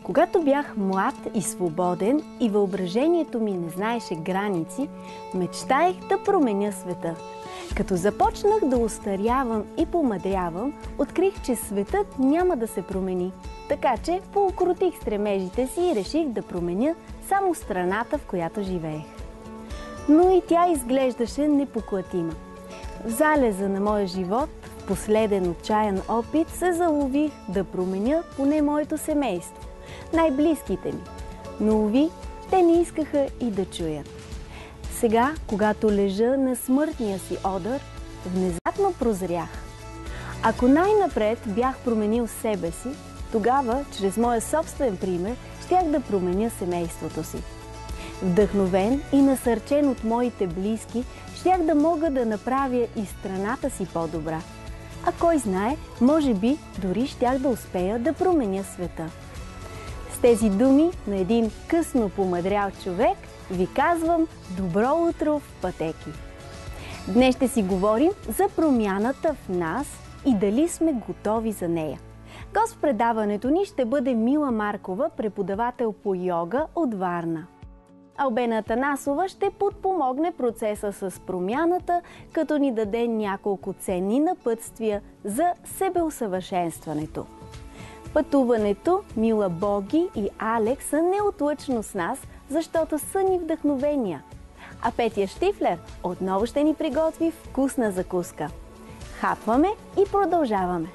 Когато бях млад и свободен и въображението ми не знаеше граници, мечтаех да променя света. Като започнах да остарявам и помъдрявам, открих, че светът няма да се промени. Така че поукротих стремежите си и реших да променя само страната, в която живеех. Но и тя изглеждаше непоклатима. В залеза на моя живот, в последен отчаян опит, се залових да променя поне моето семейство, най-близките ми. Но, уви, те не искаха и да чуят. Сега, когато лежа на смъртния си одър, внезапно прозрях. Ако най-напред бях променил себе си, тогава, чрез моя собствен пример, щях да променя семейството си. Вдъхновен и насърчен от моите близки, щях да мога да направя и страната си по-добра. А кой знае, може би дори щях да успея да променя света. С тези думи на един късно помъдрял човек ви казвам добро утро в пътеки. Днес ще си говорим за промяната в нас и дали сме готови за нея. Гост в предаването ни ще бъде Мила Маркова, преподавател по йога от Варна. Албена Атанасова ще подпомогне процеса с промяната, като ни даде няколко ценни напътствия за себеусъвършенстването. Пътуването Мила, Боги и Алекс са неотлъчно с нас, защото са ни вдъхновения. А Петя Штифлер отново ще ни приготви вкусна закуска. Хапваме и продължаваме!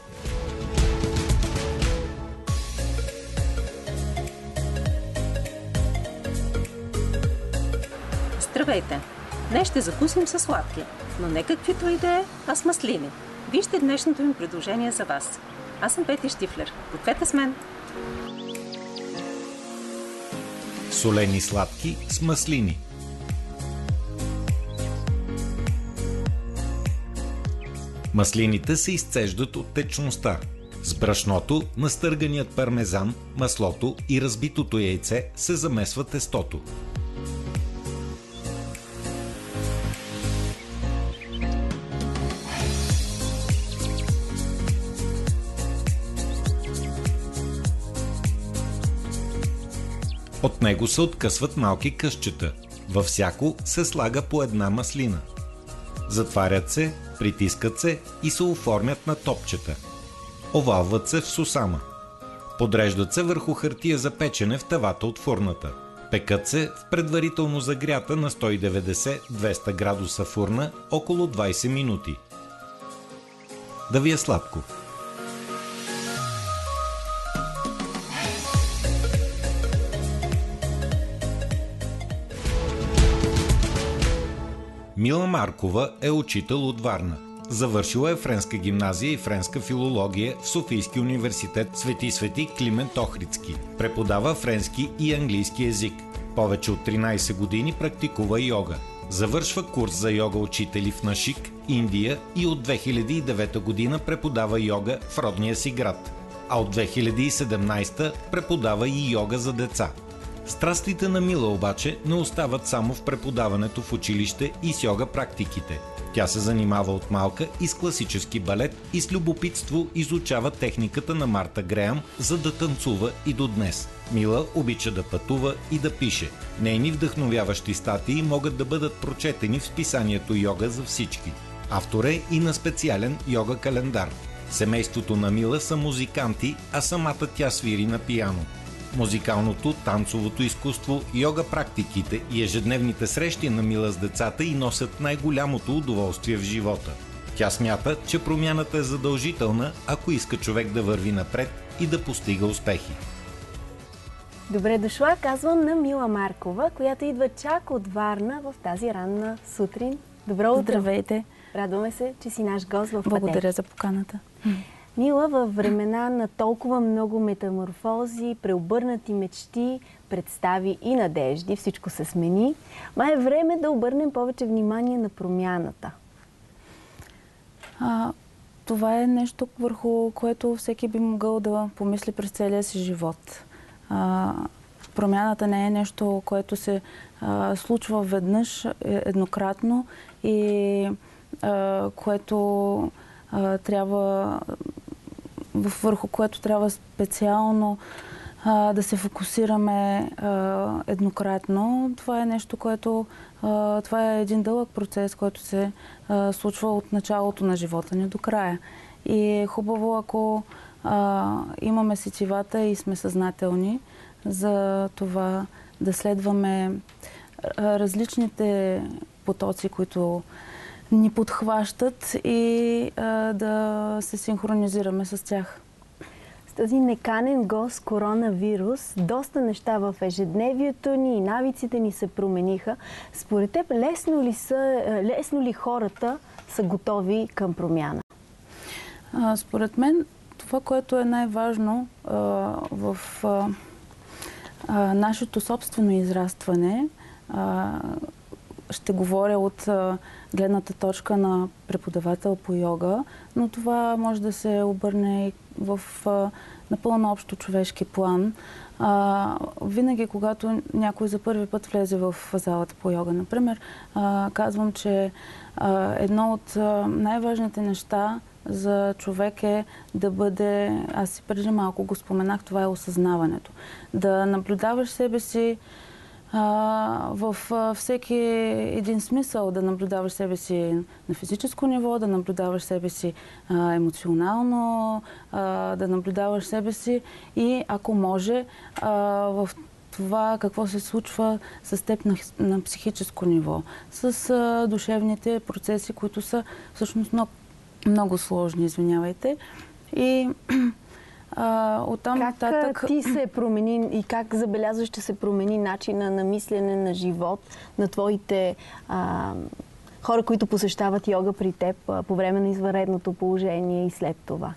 Здравейте! Днес ще закусим със сладки, но не каквито и да е, а с маслини. Вижте днешното ми предложение за вас. Аз съм Петя Штифлер. Будете с мен! Солени сладки с маслини. Маслините се изцеждат от течността. С брашното, настърганият пармезан, маслото и разбитото яйце се замесва тестото. От него се откъсват малки късчета. Във всяко се слага по една маслина. Затварят се, притискат се и се оформят на топчета. Овалват се в сусама. Подреждат се върху хартия за печене в тавата от фурната. Пекат се в предварително загрята на 190-200 градуса фурна около 20 минути. Да ви е сладко! Мила Маркова е учител от Варна. Завършила е френска гимназия и френска филология в Софийски университет Свети Климент Охридски. Преподава френски и английски език. Повече от 13 години практикува йога. Завършва курс за йога учители в Нашик, Индия и от 2009 година преподава йога в родния си град. А от 2017 преподава и йога за деца. Страстите на Мила обаче не остават само в преподаването в училище и с йога практиките. Тя се занимава от малка и с класически балет и с любопитство изучава техниката на Марта Греъм, за да танцува и до днес. Мила обича да пътува и да пише. Нейни вдъхновяващи статии могат да бъдат прочетени в списанието Йога за всички. Автор е и на специален йога календар. Семейството на Мила са музиканти, а самата тя свири на пиано. Музикалното, танцовото изкуство, йога практиките и ежедневните срещи на Мила с децата й носят най-голямото удоволствие в живота. Тя смята, че промяната е задължителна, ако иска човек да върви напред и да постига успехи. Добре дошла, казвам на Мила Маркова, която идва чак от Варна в тази ранна сутрин. Добро утро! Здравейте! Радваме се, че си наш гост в Пътеки. Благодаря за поканата. Мила, във времена на толкова много метаморфози, преобърнати мечти, представи и надежди, всичко се смени, ма е време да обърнем повече внимание на промяната. Това е нещо, върху което всеки би могъл да помисли през целия си живот. Промяната не е нещо, което се случва веднъж, еднократно и което трябва, върху което трябва специално да се фокусираме еднократно. Това е нещо, което... това е един дълъг процес, който се случва от началото на живота ни до края. И е хубаво, ако имаме сетивата и сме съзнателни за това да следваме различните потоци, които ни подхващат и да се синхронизираме с тях. С този неканен гост коронавирус, доста неща в ежедневието ни и навиците ни се промениха. Според теб, лесно ли хората са готови към промяна? Според мен, това, което е най-важно в нашето собствено израстване, ще говоря от гледната точка на преподавател по йога, но това може да се обърне и в напълно общо човешки план. Винаги, когато някой за първи път влезе в залата по йога, например, казвам, че едно от най-важните неща за човек е да бъде, аз и преди малко го споменах, това е осъзнаването. Да наблюдаваш себе си в всеки един смисъл, да наблюдаваш себе си на физическо ниво, да наблюдаваш себе си емоционално, да наблюдаваш себе си и, ако може, в това какво се случва с теб на психическо ниво, с душевните процеси, които са всъщност много сложни, извинявайте. И оттам нататък... Как ти се промени и как забелязваш, че се промени начина на мислене, на живот, на твоите хора, които посещават йога при теб по време на извънредното положение и след това?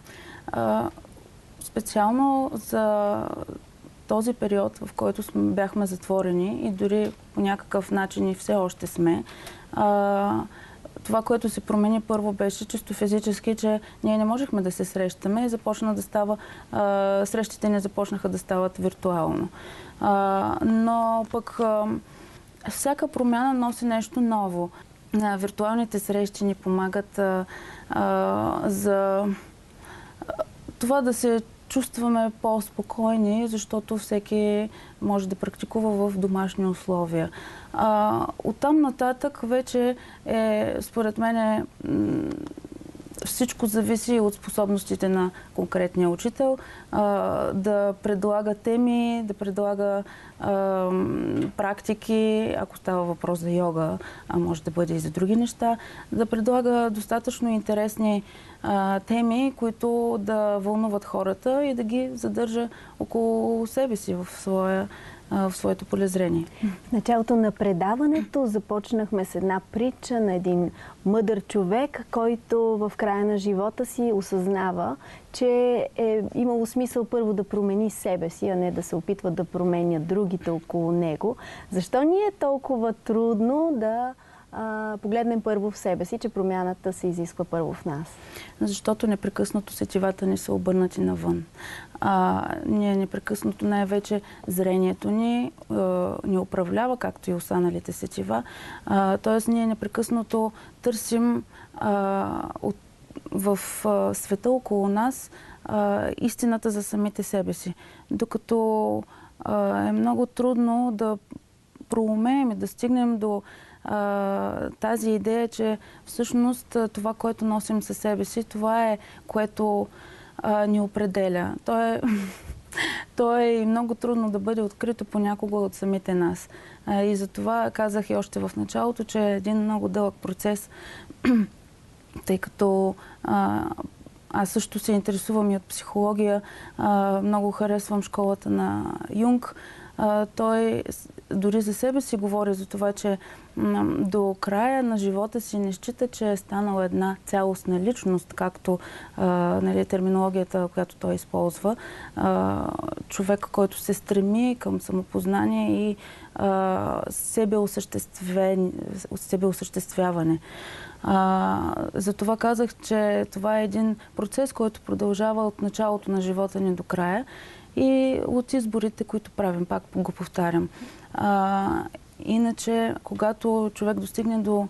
Специално за този период, в който бяхме затворени и дори по някакъв начин и все още сме, това, което се промени първо, беше чисто физически, че ние не можехме да се срещаме и започна да става, срещите ни започнаха да стават виртуално. Но пък всяка промяна носи нещо ново. Виртуалните срещи ни помагат за това да се чувстваме по-спокойни, защото всеки може да практикува в домашни условия. Оттам нататък вече според мен всичко зависи от способностите на конкретния учител да предлага теми, да предлага практики, ако става въпрос за йога, а може да бъде и за други неща, да предлага достатъчно интересни теми, които да вълнуват хората и да ги задържа около себе си в своето полезрение. В началото на предаването започнахме с една притча на един мъдър човек, който в края на живота си осъзнава, че е имало смисъл първо да промени себе си, а не да се опитва да променя другите около него. Защо ни е толкова трудно да погледнем първо в себе си, че промяната се изисква първо в нас? Защото непрекъснато сетивата ни са обърнати навън. Ние непрекъснато, най-вече зрението ни управлява, както и останалите сетива. Тоест ние непрекъснато търсим в света около нас истината за самите себе си. Докато е много трудно да проумеем и да стигнем до тази идея, че всъщност това, което носим със себе си, това е, което ни определя. То е и много трудно да бъде открито понякога от самите нас. И затова казах и още в началото, че е един много дълъг процес, тъй като аз също се интересувам и от психология. Много харесвам школата на Юнг. Той дори за себе си говори за това, че до края на живота си не счита, че е станала една цялостна личност, както терминологията, която той използва. Човек, който се стреми към самопознание и себеосъществяване. Затова казах, че това е един процес, който продължава от началото на живота ни до края и от изборите, които правим, пак го повтарям. Иначе, когато човек достигне до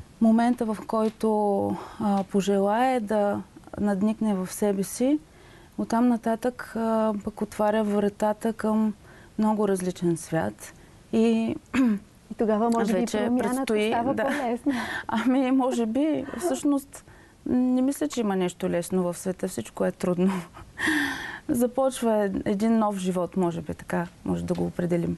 момента, в който пожелае да надникне в себе си, Оттам нататък пък отваря вратата към много различен свят и тогава може би вече промяната предстои, става по-лесна. Ами, може би, всъщност, не мисля, че има нещо лесно в света. Всичко е трудно. Започва един нов живот, може би така, може да го определим.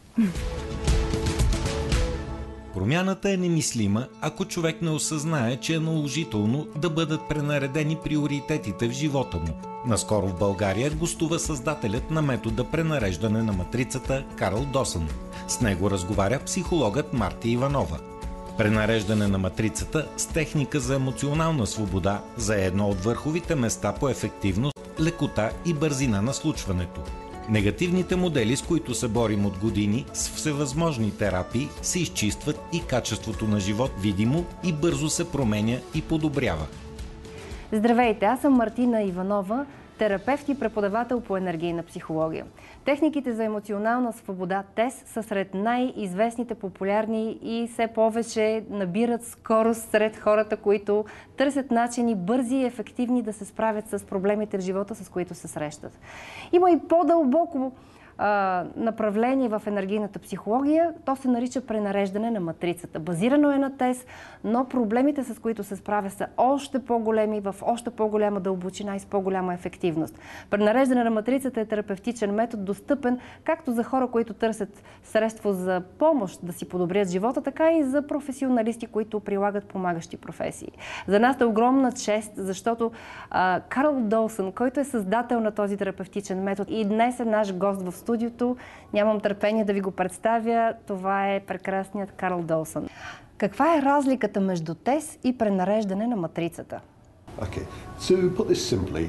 Промяната е немислима, ако човек не осъзнае, че е наложително да бъдат пренаредени приоритетите в живота му. Наскоро в България гостува създателят на метода пренареждане на матрицата Карл Досън. С него разговаря психологът Марти Иванова. Пренареждане на матрицата с техника за емоционална свобода за едно от върховите места по ефективност, лекота и бързина на случването. Негативните модели, с които се борим от години, с всевъзможни терапии, се изчистват и качеството на живот видимо и бързо се променя и подобрява. Здравейте, аз съм Мартина Иванова, терапевт и преподавател по енергийна психология. Техниките за емоционална свобода ТЕС са сред най-известните, популярни и все повече набират скорост сред хората, които търсят начини бързи и ефективни да се справят с проблемите в живота, с които се срещат. Има и по-дълбоко направление в енергийната психология, то се нарича пренареждане на матрицата. Базирано е на ТЕС, но проблемите, с които се справя, са още по-големи, в още по-голяма дълбочина и с по-голяма ефективност. Пренареждане на матрицата е терапевтичен метод, достъпен както за хора, които търсят средство за помощ да си подобрят живота, така и за професионалисти, които прилагат помагащи професии. За нас е огромна чест, защото Карл Досън, който е създател на този терапевтичен метод и днес е наш гост в студиото. Нямам търпение да ви го представя. Това е прекрасният Карл Досън. Каква е разликата между ТЕС и пренареждане на матрицата? Okay. To put this simply,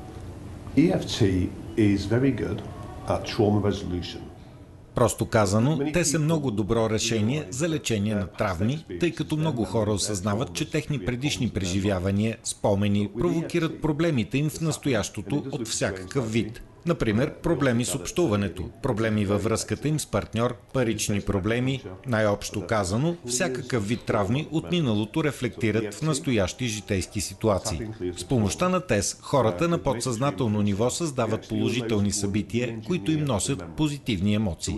EFT is very good at trauma resolution. Просто казано, те са много добро решение за лечение на травми, тъй като много хора осъзнават, че техни предишни преживявания, спомени, провокират проблемите им в настоящото от всякакъв вид. Например, проблеми с общуването, проблеми във връзката им с партньор, парични проблеми, най-общо казано, всякакъв вид травми от миналото рефлектират в настоящи житейски ситуации. С помощта на ТЕС, хората на подсъзнателно ниво създават положителни събития, които им носят позитивни емоции.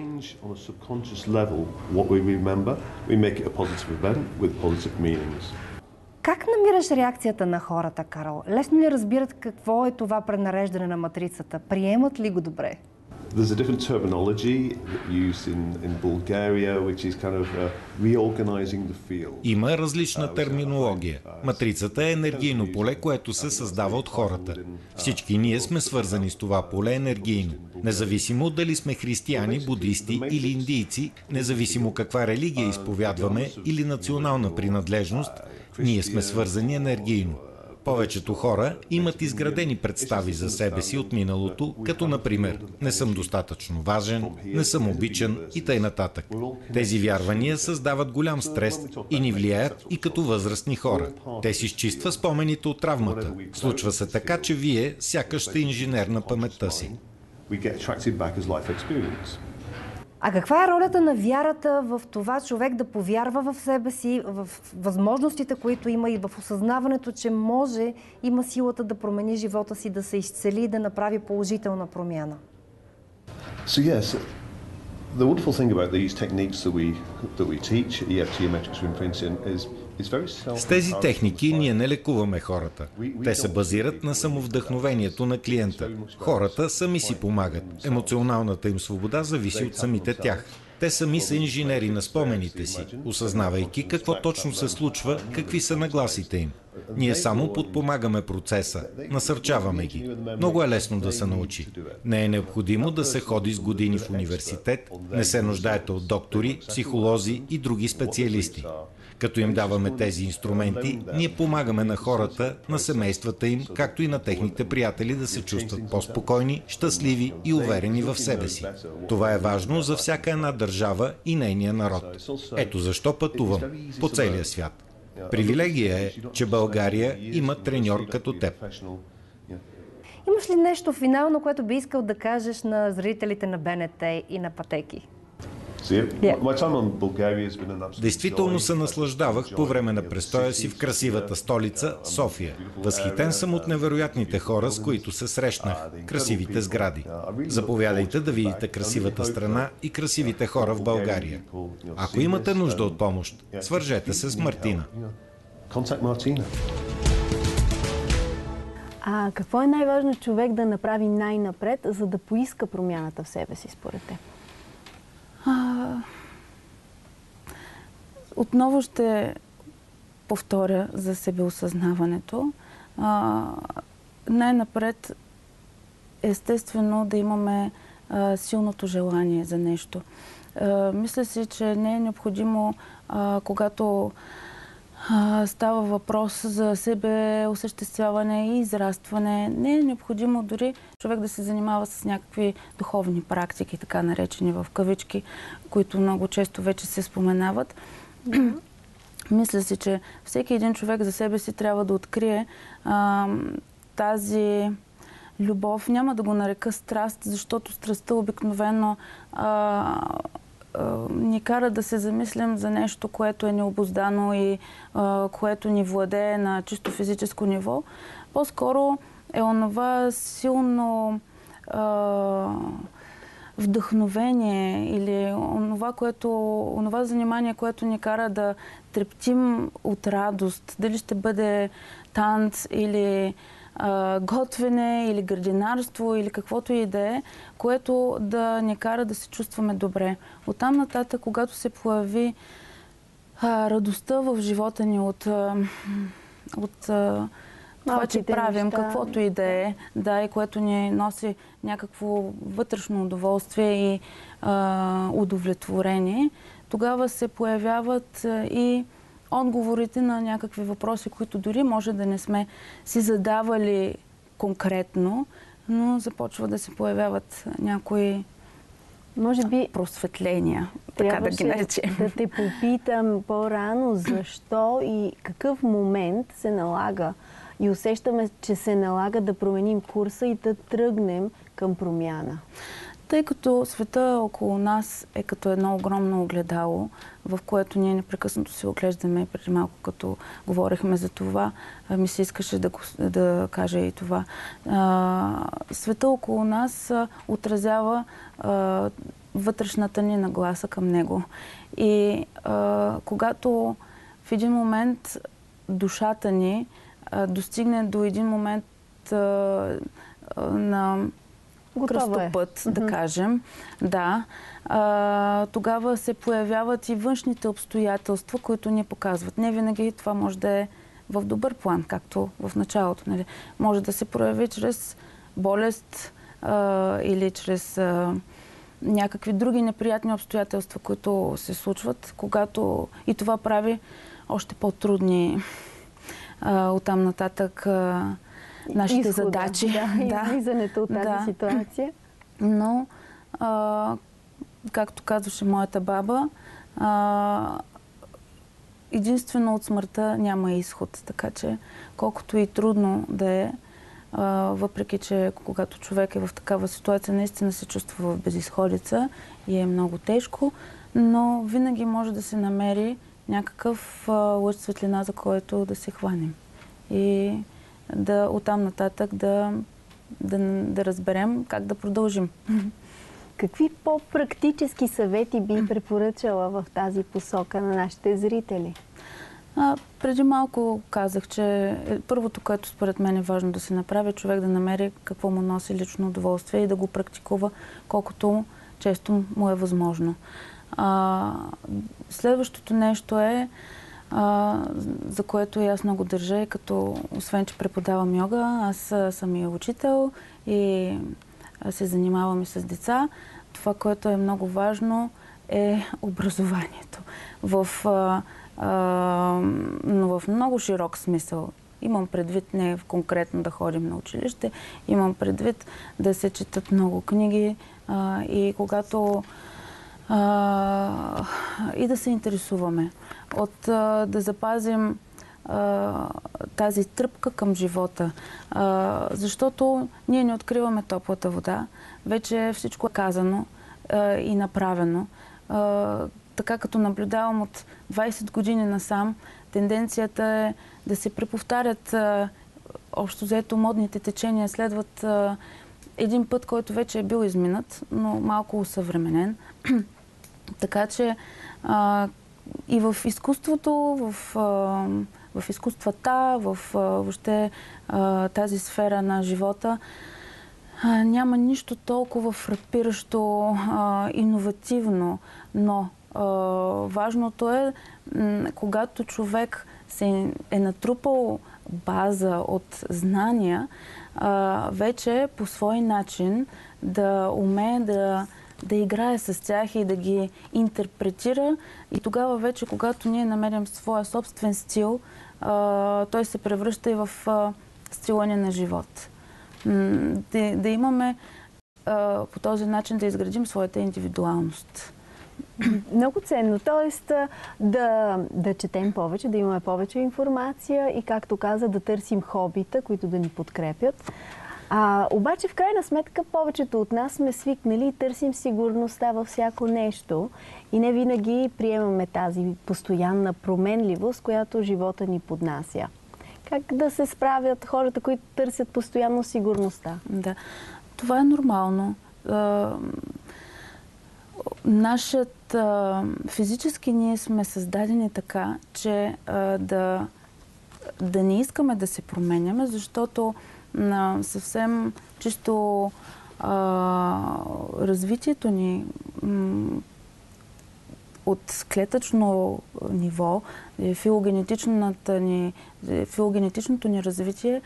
Как намираш реакцията на хората, Карл? Лесно ли разбират какво е това пренареждане на матрицата? Приемат ли го добре? There's a different terminology used in Bulgaria, which is kind of reorganizing the field. Има различна терминология. Матрицата е енергийно поле, което се създава от хората. Всички ние сме свързани с това поле енергийно. Независимо дали сме християни, будисти или индийци, независимо каква религия изповядваме или национална принадлежност, ние сме свързани енергийно. Повечето хора имат изградени представи за себе си от миналото, като например «не съм достатъчно важен», «не съм обичан» и т.н. Тези вярвания създават голям стрес и ни влияят и като възрастни хора. Те си изчиства спомените от травмата. Случва се така, че вие сякаш сте инженер на паметта си. А каква е ролята на вярата в това човек да повярва в себе си, в възможностите, които има и в осъзнаването, че има силата да промени живота си, да се изцели и да направи положителна промяна? So yes, the wonderful thing about these techniques that we teach, EFT and metrics imprinting, is very self. С тези техники ние не лекуваме хората. Те се базират на самовдъхновението на клиента. Хората сами си помагат. Емоционалната им свобода зависи от самите тях. Те сами са инженери на спомените си, осъзнавайки какво точно се случва, какви са нагласите им. Ние само подпомагаме процеса, насърчаваме ги. Много е лесно да се научи. Не е необходимо да се ходи с години в университет, не се нуждаете от доктори, психолози и други специалисти. Като им даваме тези инструменти, ние помагаме на хората, на семействата им, както и на техните приятели да се чувстват по-спокойни, щастливи и уверени в себе си. Това е важно за всяка една държава и нейния народ. Ето защо пътувам по целия свят. Привилегия е, че България има треньор като теб. Имаш ли нещо финално, което би искал да кажеш на зрителите на БНТ и на Пътеки? Действително се наслаждавах по време на престоя си в красивата столица София. Възхитен съм от невероятните хора, с които се срещнах, красивите сгради. Заповядайте да видите красивата страна и красивите хора в България. Ако имате нужда от помощ, свържете се с Мартина. А какво е най-важно човек да направи най-напред, за да поиска промяната в себе си, според теб? Отново ще повторя за себеосъзнаването. Най-напред, естествено, да имаме силното желание за нещо. Мисля си, че не е необходимо, когато става въпрос за себе осъществяване и израстване. Не е необходимо дори човек да се занимава с някакви духовни практики, така наречени в кавички, които много често вече се споменават. Мисля си, че всеки един човек за себе си трябва да открие тази любов. Няма да го нарека страст, защото страстта обикновено ни кара да се замислим за нещо, което е необуздано и което ни владее на чисто физическо ниво. По-скоро е онова силно вдъхновение или онова занимание, което ни кара да трептим от радост. Дали ще бъде танц или готвене или градинарство или каквото и да е, което да ни кара да се чувстваме добре. Оттам нататък, когато се появи радостта в живота ни от това, че правим каквото и да е, и което ни носи някакво вътрешно удоволствие и удовлетворение, тогава се появяват и отговорите на някакви въпроси, които дори може да не сме си задавали конкретно, но започва да се появяват някои може би просветления, така да ги наречем. Да те попитам по-рано защо и какъв момент се налага и усещаме, че се налага да променим курса и да тръгнем към промяна. Тъй като света около нас е като едно огромно огледало, в което ние непрекъснато се оглеждаме, преди малко като говорихме за това, ми се искаше да кажа и това. Света около нас отразява вътрешната ни нагласа към него. И когато в един момент душата ни достигне до един момент на кръстопът, да кажем. Да. Тогава се появяват и външните обстоятелства, които ни показват. Не винаги това може да е в добър план, както в началото. Нали? Може да се прояви чрез болест или чрез някакви други неприятни обстоятелства, които се случват, когато и това прави още по-трудни оттам нататък нашите задачи. Излизането от тази ситуация. Но, както казваше моята баба, единствено от смъртта няма изход. Така че, колкото и трудно да е, въпреки че когато човек е в такава ситуация, наистина се чувства в безизходица и е много тежко, но винаги може да се намери някакъв лъч светлина, за който да се хванем. И оттам нататък да разберем как да продължим. Какви по-практически съвети би препоръчала в тази посока на нашите зрители? Преди малко казах, че първото, което според мен е важно да се направи, човек да намери какво му носи лично удоволствие и да го практикува колкото често му е възможно. Следващото нещо е, за което и аз много държа, и като освен, че преподавам йога, аз съм и учител и се занимавам и с деца. Това, което е много важно, е образованието. Но в много широк смисъл. Имам предвид не конкретно да ходим на училище, имам предвид да се четат много книги и когато и да се интересуваме. Да запазим тази тръпка към живота. Защото ние не откриваме топлата вода. Вече всичко е казано и направено. така като наблюдавам от 20 години насам, тенденцията е да се преповтарят общо взето модните течения, следват един път, който вече е бил изминат, но малко усъвременен. Така че и в изкуството, в изкуствата, в въобще тази сфера на живота няма нищо толкова фрапиращо, иновативно, но важното е, когато човек се е натрупал база от знания, вече по свой начин да умее да играе с тях и да ги интерпретира. И тогава вече, когато ние намерим своя собствен стил, той се превръща и в стила ни на живот. Да имаме по този начин да изградим своята индивидуалност. Много ценно. Тоест да четем повече, да имаме повече информация и, както каза, да търсим хобита, които да ни подкрепят. Обаче, в крайна сметка, повечето от нас сме свикнали и търсим сигурността във всяко нещо и не винаги приемаме тази постоянна променливост, която живота ни поднася. Как да се справят хората, които търсят постоянно сигурността? Да, това е нормално. Физически ние сме създадени така, че да не искаме да се променяме, защото съвсем чисто развитието ни от клетъчно ниво, филогенетичното ни развитие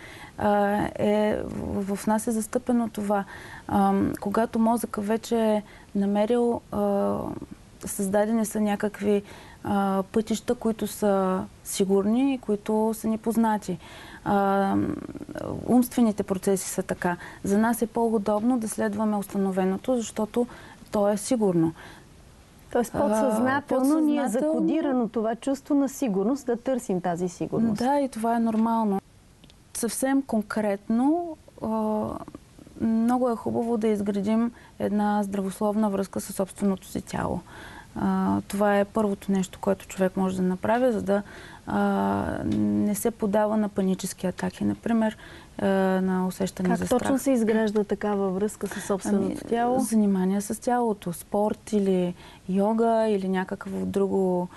в нас е застъпено това. Когато мозъкът вече е намерил, създадени са някакви пътища, които са сигурни и които са ни познати. Умствените процеси са така. За нас е по-удобно да следваме установеното, защото то е сигурно. Тоест подсъзнателно ни е закодирано това чувство на сигурност, да търсим тази сигурност. Да, и това е нормално. Съвсем конкретно, много е хубаво да изградим една здравословна връзка със собственото си тяло. Това е първото нещо, което човек може да направи, за да не се подава на панически атаки, например, на усещане за страх. Как точно се изгражда такава връзка със собственото тяло? Занимания с тялото, спорт или йога или някакво друго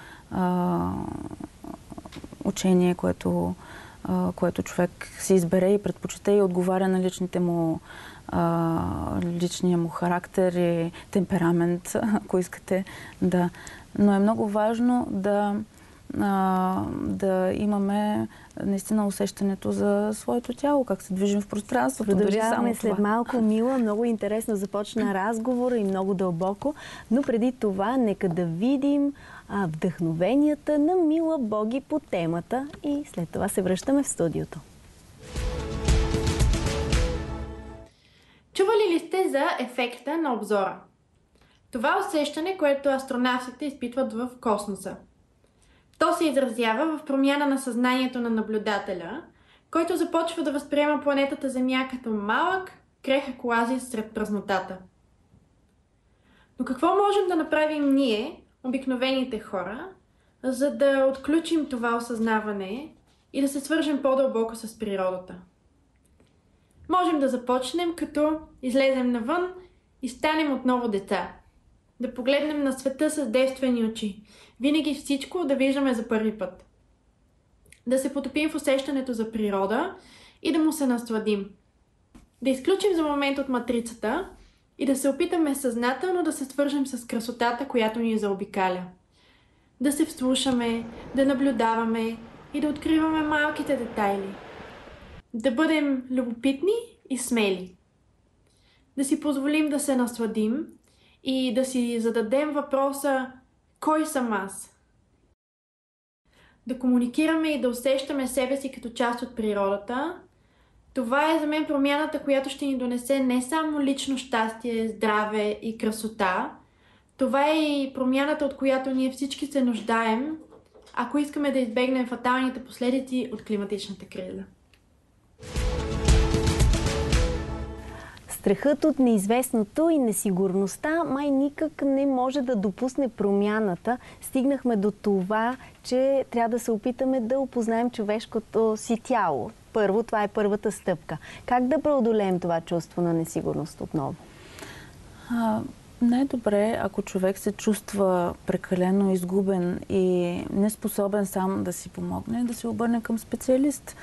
учение, което човек си избере и предпочита и отговаря на личния му характер и темперамент, ако искате. Да. Но е много важно да имаме наистина усещането за своето тяло, как се движим в пространството. Продължаваме след малко, Мила. Много интересно започна разговора и много дълбоко. Но преди това, нека да видим вдъхновенията на Мила Боги по темата и след това се връщаме в студиото. Чували ли сте за ефекта на обзора? Това усещане, което астронавтите изпитват в космоса. То се изразява в промяна на съзнанието на наблюдателя, който започва да възприема планетата Земя като малък, крехък оазис сред празнотата. Но какво можем да направим ние, обикновените хора, за да отключим това осъзнаване и да се свържем по-дълбоко с природата? Можем да започнем като излезем навън и станем отново деца. Да погледнем на света с девствени очи. Винаги всичко да виждаме за първи път. Да се потопим в усещането за природа и да му се насладим. Да изключим за момент от матрицата и да се опитаме съзнателно да се свържем с красотата, която ни заобикаля. Да се вслушаме, да наблюдаваме и да откриваме малките детайли. Да бъдем любопитни и смели. Да си позволим да се насладим и да си зададем въпроса: кой съм аз? Да комуникираме и да усещаме себе си като част от природата. Това е за мен промяната, която ще ни донесе не само лично щастие, здраве и красота. Това е и промяната, от която ние всички се нуждаем, ако искаме да избегнем фаталните последици от климатичната криза. Страхът от неизвестното и несигурността май никак не може да допусне промяната. Стигнахме до това, че трябва да се опитаме да опознаем човешкото си тяло. Първо, това е първата стъпка. Как да преодолеем това чувство на несигурност отново? Най-добре, ако човек се чувства прекалено изгубен и неспособен сам да си помогне, да се обърне към специалист.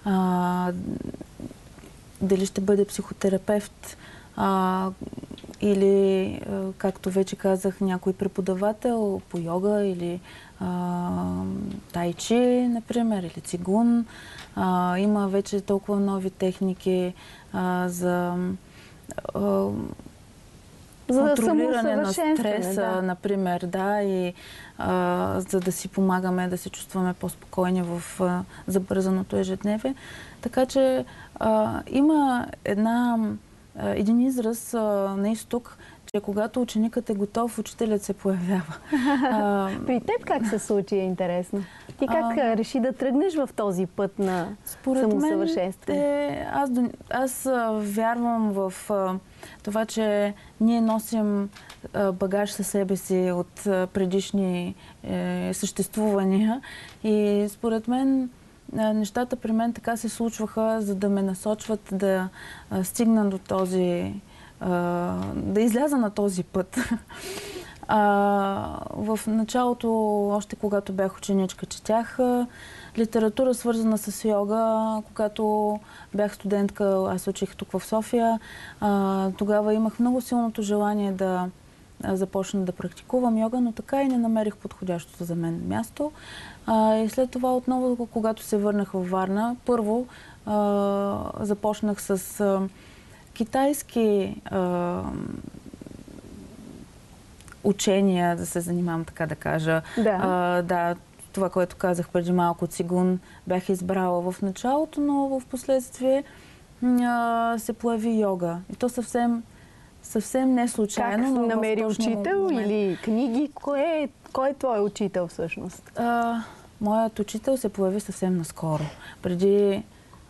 Дали ще бъде психотерапевт или, както вече казах, някой преподавател по йога или тайчи, например, или цигун. Има вече толкова нови техники за контролиране на стреса, например, и за да си помагаме да се чувстваме по-спокойни в забързаното ежедневие. Така че има един израз на изток, че когато ученикът е готов, учителят се появява. При теб как се случи, е интересно? Ти как реши да тръгнеш в този път на самосъвършенстване? Аз вярвам в това, че ние носим багаж със себе си от предишни съществувания и според мен нещата при мен така се случваха, за да ме насочват да стигна до този, да изляза на този път. В началото, още когато бях ученичка, четях литература, свързана с йога. Когато бях студентка, аз учих тук в София. Тогава имах много силното желание да започна да практикувам йога, но така и не намерих подходящото за мен място. И след това отново, когато се върнах във Варна, първо започнах с китайски учения, да се занимавам, така да кажа. Да, това, което казах преди малко, цигун, бях избрала в началото, но в последствие се появи йога. И то съвсем не случайно. Как намери учител или книги? Кой е твой учител всъщност? Моят учител се появи съвсем наскоро. Преди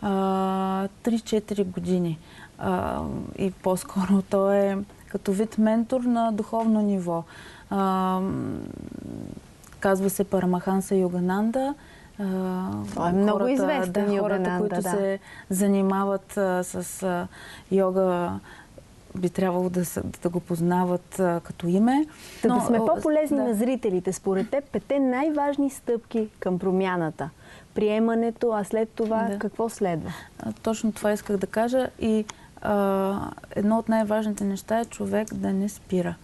3-4 години. И по-скоро той е като вид ментор на духовно ниво. Казва се Парамаханса Йогананда. Той е много известен Йогананда, които се занимават с йога, би трябвало да го познават като име. Да сме по-полезни на зрителите, според теб, 5 най-важни стъпки към промяната. Приемането, а след това какво следва? Точно това исках да кажа. И едно от най-важните неща е човек да не спира.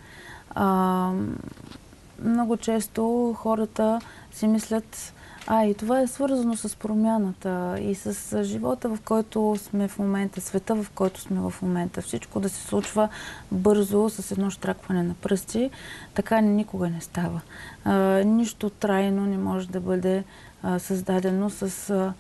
Много често хората си мислят, и това е свързано с промяната и с живота, в който сме в момента, света, в който сме в момента. Всичко да се случва бързо, с едно щракване на пръсти. Така никога не става. Нищо трайно не може да бъде създадено с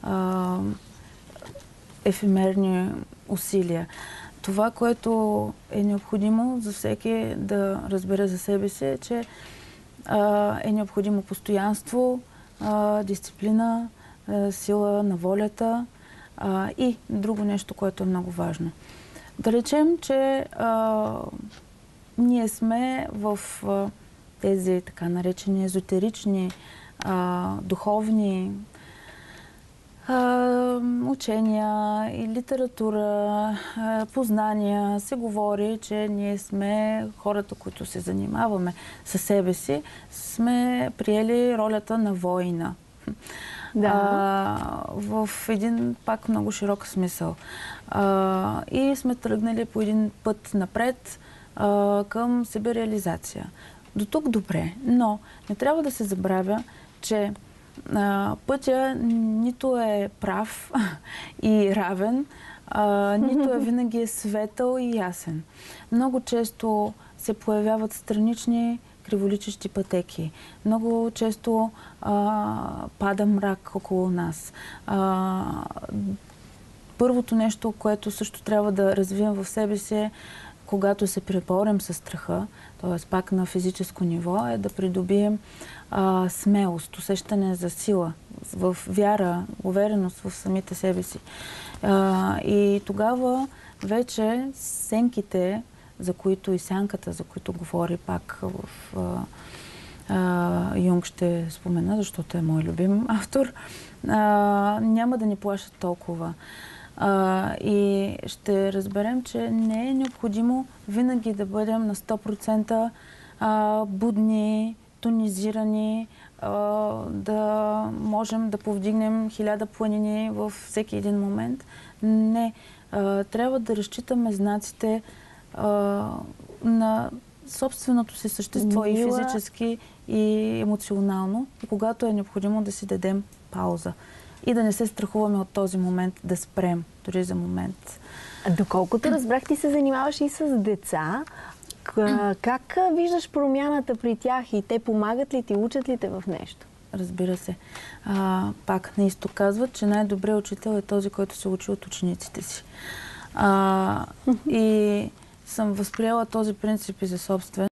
ефемерни усилия. Това, което е необходимо за всеки да разбере за себе си, е, че е необходимо постоянство, дисциплина, сила на волята и друго нещо, което е много важно. Да речем, че ние сме в тези така наречени езотерични, духовни учения и литература, познания, се говори, че ние сме хората, които се занимаваме със себе си, сме приели ролята на воина. В един пак много широк смисъл. И сме тръгнали по един път напред към себереализация. До тук добре, но не трябва да се забравя, че пътя нито е прав и равен, нито е винаги е светъл и ясен. Много често се появяват странични криволичещи пътеки. Много често пада мрак около нас. Първото нещо, което също трябва да развием в себе си, е когато се преборим с страха, т.е. пак на физическо ниво, е да придобием смелост, усещане за сила, в вяра, увереност в самите себе си. И тогава вече сенките, за които и сянката, за които говори пак в Юнг ще спомена, защото е мой любим автор, няма да ни плашат толкова. И ще разберем, че не е необходимо винаги да бъдем на 100% будни, тонизирани, да можем да повдигнем 1000 планини във всеки един момент. Не. Трябва да разчитаме знаците на собственото си същество и физически, и емоционално. И когато е необходимо да си дадем пауза. И да не се страхуваме от този момент, да спрем, дори за момент. Доколкото разбрах, ти се занимаваш и с деца. Как виждаш промяната при тях и те помагат ли ти, учат ли те в нещо? Разбира се. Пак на изток казват, че най-добрият учител е този, който се учи от учениците си. И съм възприела този принцип и за собствен.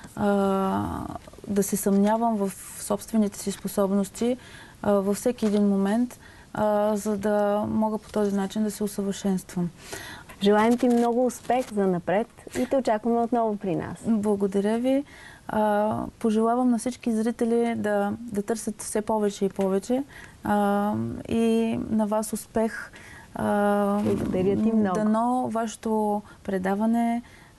Да се съмнявам в собствените си способности във всеки един момент, за да мога по този начин да се усъвършенствам. Желаем ти много успех за напред и те очакваме отново при нас. Благодаря ви. Пожелавам на всички зрители да търсят все повече и повече. И на вас успех. Благодаря ти много. Дано вашето предаване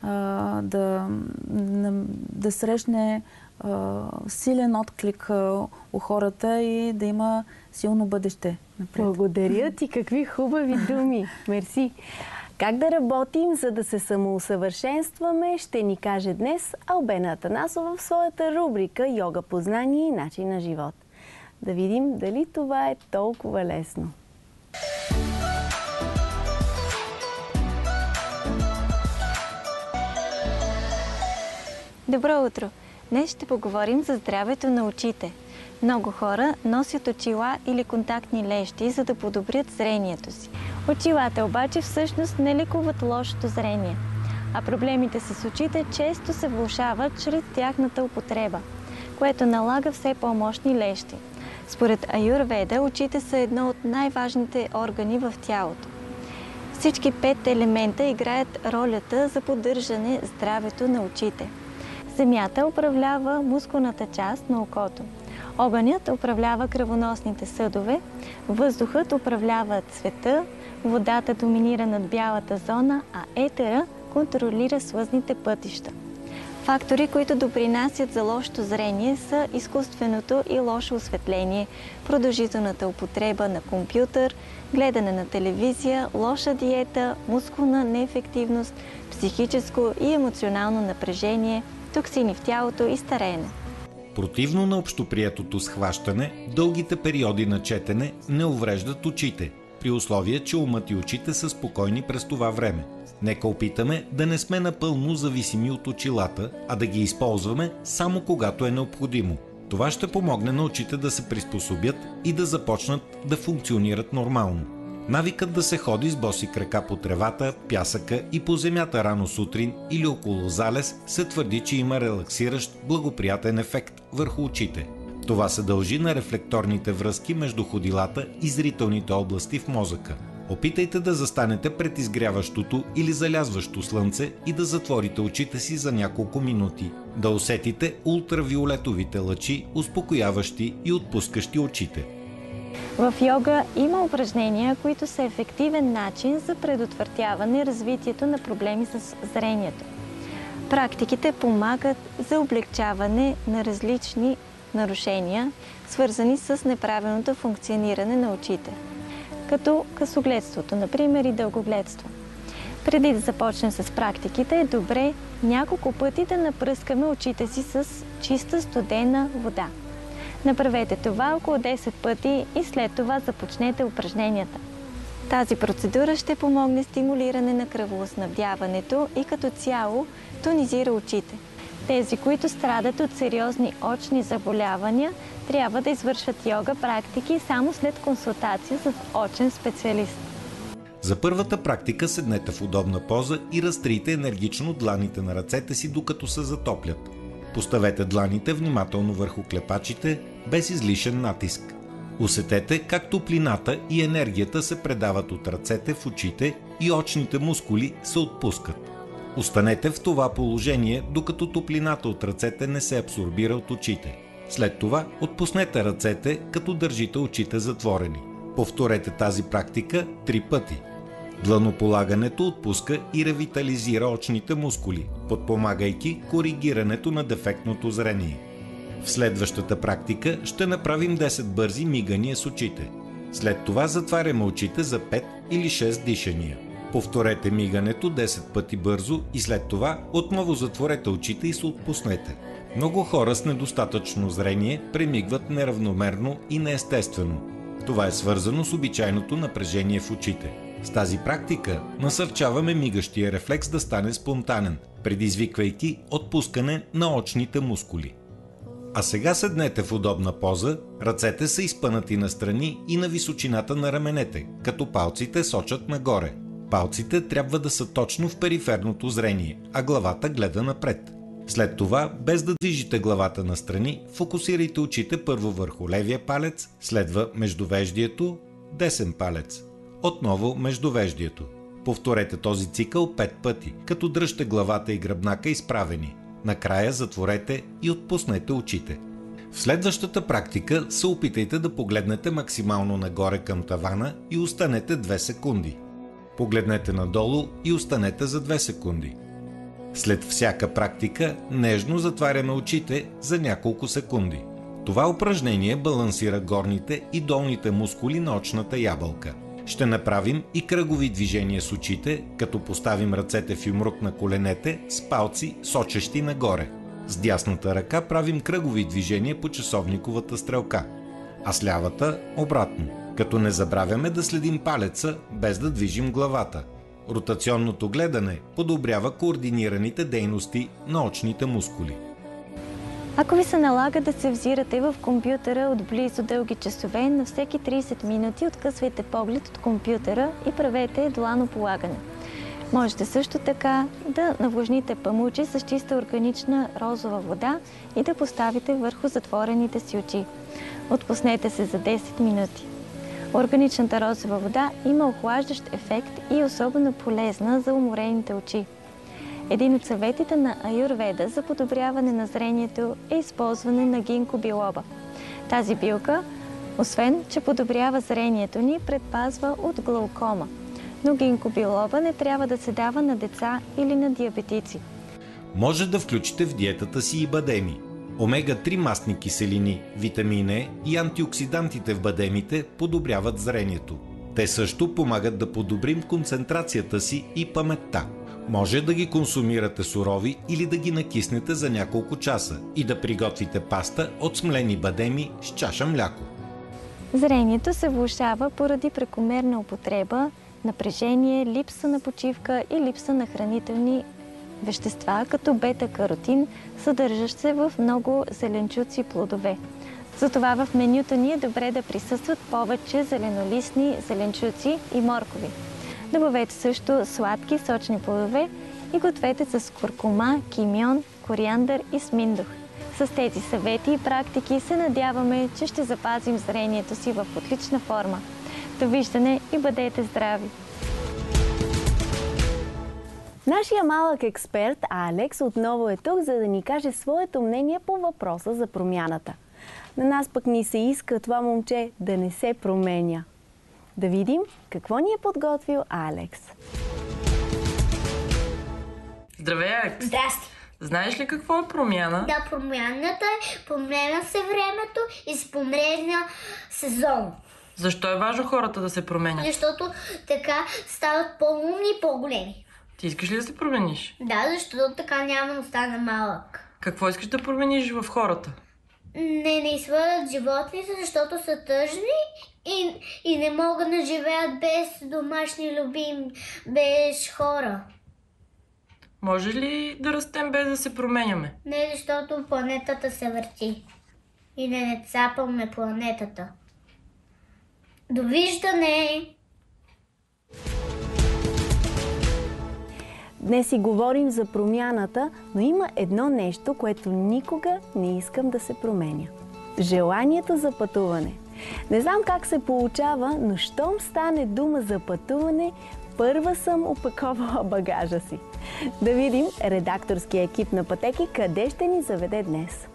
да срещне силен отклик у хората и да има силно бъдеще напред. Благодаря ти, какви хубави думи. Мерси. Как да работим, за да се самоусъвършенстваме, ще ни каже днес Албена Атанасова в своята рубрика Йога, познание и начин на живот. Да видим дали това е толкова лесно. Добро утро! Днес ще поговорим за здравето на очите. Много хора носят очила или контактни лещи, за да подобрят зрението си. Очилата обаче всъщност не лекуват лошото зрение, а проблемите с очите често се влошават чрез тяхната употреба, което налага все по-мощни лещи. Според Аюрведа, очите са едно от най-важните органи в тялото. Всички 5 елемента играят ролята за поддържане здравето на очите. Земята управлява мускулната част на окото. Огънят управлява кръвоносните съдове, въздухът управлява цвета, водата доминира над бялата зона, а етера контролира слъзните пътища. Фактори, които допринасят за лошото зрение, са изкуственото и лошо осветление, продължителната употреба на компютър, гледане на телевизия, лоша диета, мускулна неефективност, психическо и емоционално напрежение, токсини в тялото и стареене. Противно на общоприетото схващане, дългите периоди на четене не увреждат очите, при условие, че умът и очите са спокойни през това време. Нека опитаме да не сме напълно зависими от очилата, а да ги използваме само когато е необходимо. Това ще помогне на очите да се приспособят и да започнат да функционират нормално. Навикът да се ходи с боси крака по тревата, пясъка и по земята рано сутрин или около залез се твърди, че има релаксиращ, благоприятен ефект върху очите. Това се дължи на рефлекторните връзки между ходилата и зрителните области в мозъка. Опитайте да застанете пред изгряващото или залязващо слънце и да затворите очите си за няколко минути. Да усетите ултравиолетовите лъчи, успокояващи и отпускащи очите. В йога има упражнения, които са ефективен начин за предотвратяване развитието на проблеми с зрението. Практиките помагат за облегчаване на различни нарушения, свързани с неправилното функциониране на очите, като късогледството, например, и дългогледство. Преди да започнем с практиките, е добре няколко пъти да напръскаме очите си с чиста студена вода. Направете това около 10 пъти и след това започнете упражненията. Тази процедура ще помогне стимулиране на кръвоснабдяването и като цяло тонизира очите. Тези, които страдат от сериозни очни заболявания, трябва да извършват йога практики само след консултация с очен специалист. За първата практика седнете в удобна поза и разтрийте енергично дланите на ръцете си, докато се затоплят. Поставете дланите внимателно върху клепачите, без излишен натиск. Усетете как топлината и енергията се предават от ръцете в очите и очните мускули се отпускат. Останете в това положение, докато топлината от ръцете не се абсорбира от очите. След това отпуснете ръцете, като държите очите затворени. Повторете тази практика 3 пъти. Дланополагането отпуска и ревитализира очните мускули, подпомагайки коригирането на дефектното зрение. В следващата практика ще направим 10 бързи мигания с очите. След това затваряме очите за 5 или 6 дишания. Повторете мигането 10 пъти бързо и след това отново затворете очите и се отпуснете. Много хора с недостатъчно зрение премигват неравномерно и неестествено. Това е свързано с обичайното напрежение в очите. С тази практика насърчаваме мигащия рефлекс да стане спонтанен, предизвиквайки отпускане на очните мускули. А сега седнете в удобна поза, ръцете са изпънати настрани и на височината на раменете, като палците сочат нагоре. Палците трябва да са точно в периферното зрение, а главата гледа напред. След това, без да движите главата настрани, фокусирайте очите първо върху левия палец, следва междувеждието, десен палец. Отново междувеждието. Повторете този цикъл 5 пъти, като дръжте главата и гръбнака изправени. Накрая затворете и отпуснете очите. В следващата практика се опитайте да погледнете максимално нагоре към тавана и останете 2 секунди. Погледнете надолу и останете за 2 секунди. След всяка практика нежно затваряме очите за няколко секунди. Това упражнение балансира горните и долните мускули на очната ябълка. Ще направим и кръгови движения с очите, като поставим ръцете в юмрук на коленете с палци сочещи нагоре. С дясната ръка правим кръгови движения по часовниковата стрелка, а с лявата обратно, като не забравяме да следим палеца без да движим главата. Ротационното гледане подобрява координираните дейности на очните мускули. Ако ви се налага да се взирате в компютъра отблизо дълги часове, на всеки 30 минути откъсвайте поглед от компютъра и правете дланополагане. Можете също така да навлажните памучи с чиста органична розова вода и да поставите върху затворените си очи. Отпуснете се за 10 минути. Органичната розова вода има охлаждащ ефект и е особено полезна за уморените очи. Един от съветите на аюрведа за подобряване на зрението е използване на гинко билоба. Тази билка, освен че подобрява зрението ни, предпазва от глаукома. Но гинко билоба не трябва да се дава на деца или на диабетици. Може да включите в диетата си и бадеми. Омега-3 мастни киселини, витамин Е и антиоксидантите в бадемите подобряват зрението. Те също помагат да подобрим концентрацията си и паметта. Може да ги консумирате сурови или да ги накиснете за няколко часа и да приготвите паста от смлени бадеми с чаша мляко. Зрението се влошава поради прекомерна употреба, напрежение, липса на почивка и липса на хранителни вещества, като бета-каротин, съдържащ се в много зеленчуци и плодове. Затова в менюто ни е добре да присъстват повече зеленолистни зеленчуци и моркови. Добавете също сладки сочни плодове и гответе с куркума, кимьон, кориандър и сминдух. С тези съвети и практики се надяваме, че ще запазим зрението си в отлична форма. Довиждане и бъдете здрави! Нашия малък експерт Алекс отново е тук, за да ни каже своето мнение по въпроса за промяната. На нас пък ни се иска това момче да не се променя. Да видим какво ни е подготвил Алекс. Здравей, Алекс! Здрасти! Знаеш ли какво е промяна? Да, промяната е променя се времето и се променя сезон. Защо е важно хората да се променят? Защото така стават по-умни и по-големи. Ти искаш ли да се промениш? Да, защото така няма да остане малък. Какво искаш да промениш в хората? Не изхвърлят животните, защото са тъжни и не могат да живеят без домашни любими, без хора. Може ли да растем без да се променяме? Не, защото планетата се върти. И не цапаме планетата. Довиждане! Днес си говорим за промяната, но има едно нещо, което никога не искам да се променя. Желанието за пътуване. Не знам как се получава, но щом стане дума за пътуване, първа съм опаковала багажа си. Да видим редакторския екип на Пътеки къде ще ни заведе днес.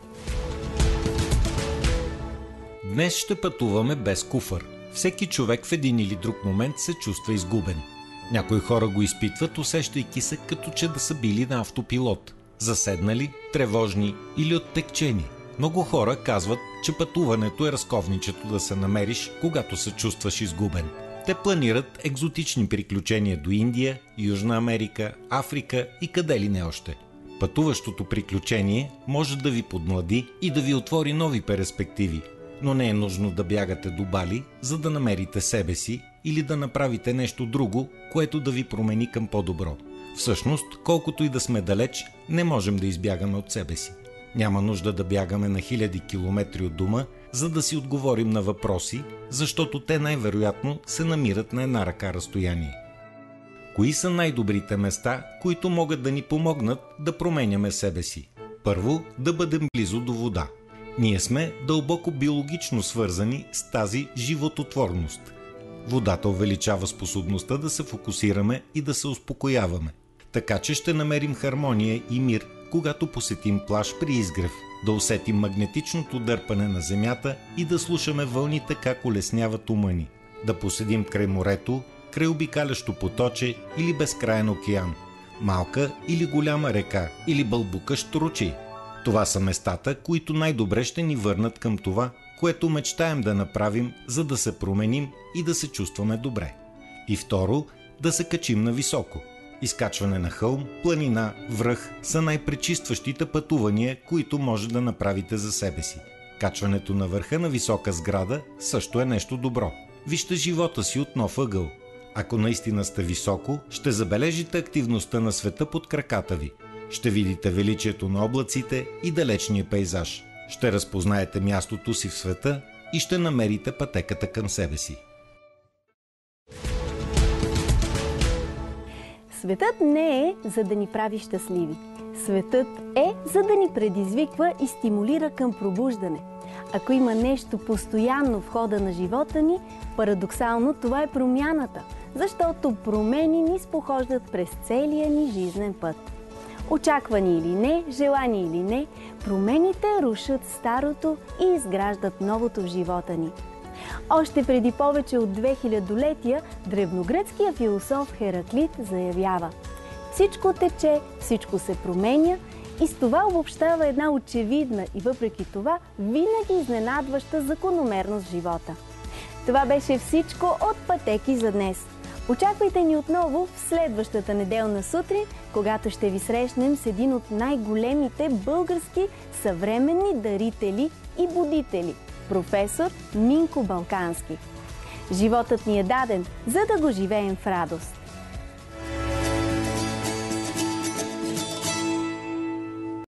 Днес ще пътуваме без куфар. Всеки човек в един или друг момент се чувства изгубен. Някои хора го изпитват, усещайки се като че да са били на автопилот. Заседнали, тревожни или оттекчени. Много хора казват, че пътуването е разковничето да се намериш, когато се чувстваш изгубен. Те планират екзотични приключения до Индия, Южна Америка, Африка и къде ли не още. Пътуващото приключение може да ви подмлади и да ви отвори нови перспективи, но не е нужно да бягате до Бали, за да намерите себе си или да направите нещо друго, което да ви промени към по-добро. Всъщност, колкото и да сме далеч, не можем да избягаме от себе си. Няма нужда да бягаме на хиляди километри от дома, за да си отговорим на въпроси, защото те най-вероятно се намират на една ръка разстояние. Кои са най-добрите места, които могат да ни помогнат да променяме себе си? Първо, да бъдем близо до вода. Ние сме дълбоко биологично свързани с тази живототворност. Водата увеличава способността да се фокусираме и да се успокояваме. Така че ще намерим хармония и мир, когато посетим плаж при изгрев, да усетим магнетичното дърпане на земята и да слушаме вълните как улесняват ума ни. Да поседим край морето, край обикалящо поточе или безкраен океан, малка или голяма река или бълбукащ ручей. Това са местата, които най-добре ще ни върнат към това, което мечтаем да направим, за да се променим и да се чувстваме добре. И второ, да се качим на високо. Изкачване на хълм, планина, връх са най-пречистващите пътувания, които може да направите за себе си. Качването на върха на висока сграда също е нещо добро. Вижте живота си от нов ъгъл. Ако наистина сте високо, ще забележите активността на света под краката ви. Ще видите величието на облаците и далечния пейзаж. Ще разпознаете мястото си в света и ще намерите пътеката към себе си. Светът не е за да ни прави щастливи. Светът е за да ни предизвиква и стимулира към пробуждане. Ако има нещо постоянно в хода на живота ни, парадоксално това е промяната, защото промени ни спохождат през целия ни жизнен път. Очаквани или не, желани или не, промените рушат старото и изграждат новото в живота ни. Още преди повече от 2000-летия древногръцкият философ Хераклит заявява: всичко тече, всичко се променя, и с това обобщава една очевидна и въпреки това винаги изненадваща закономерност в живота. Това беше всичко от Пътеки за днес. Очаквайте ни отново в следващата неделна сутрин, когато ще ви срещнем с един от най-големите български съвременни дарители и будители – професор Минко Балкански. Животът ни е даден, за да го живеем в радост.